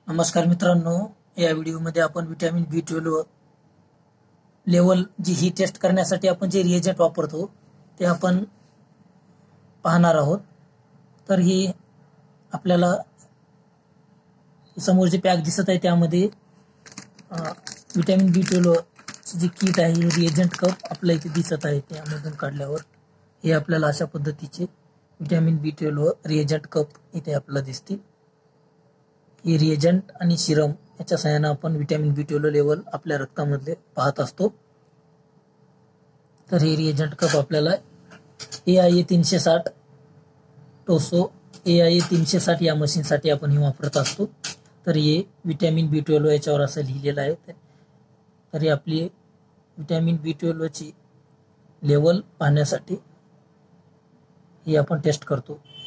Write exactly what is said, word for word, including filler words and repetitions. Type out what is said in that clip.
नमस्कार मित्रांनो, या व्हिडिओमध्ये आपण विटॅमिन बी ट्वेल्व लेवल जी ही टेस्ट करण्यासाठी आपण जे रिएजंट वापरतो ते आपण पाहणार आहोत। तर ही आपल्याला समोर जे पॅक दिसत आहे त्यामध्ये विटॅमिन बी ट्वेल्व जी किट आहे, रिएजंट कप आपल्या इथे दिसत आहे। त्यामधून काढल्यावर हे आपल्याला अशा पद्धतीचे vitamin B twelve reagent cup इथे आपल्याला दिसतील। हे रिएजंट आणि सिरम याच्या सहाय्याने आपण विटॅमिन बी ट्वेल्व लेवल आपल्या रक्तामध्ये पाहत असतो। तर हे रिएजंट कप आपल्याला ए आय ए तीनशे साठ टोसो ए आय ए तीनशे साठ या मशीनसाठी आपण हे वापरत असतो। तर हे विटॅमिन बी ट्वेल्व याच्यावर असं लिहिलेलं आहे। तर हे आपली विटॅमिन बी ट्वेल्व ची लेवल पाहण्यासाठी हे आपण टेस्ट करतो।